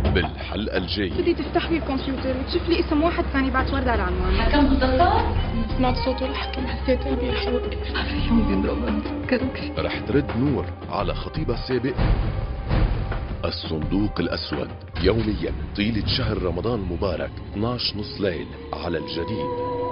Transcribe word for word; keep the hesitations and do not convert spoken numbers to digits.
بالحلقة الجاية. بدي تفتح لي الكمبيوتر وتشوف لي اسم واحد ثاني بعت وردة على العنوان. حكم مظفر؟ سمعت صوته الحكم، حسيت قلبي رح يوقف. اليوم بنضرب كروكي. رح ترد نور على خطيبها السابق. الصندوق الأسود يوميا طيلة شهر رمضان المبارك اثنعش نص ليل على الجديد.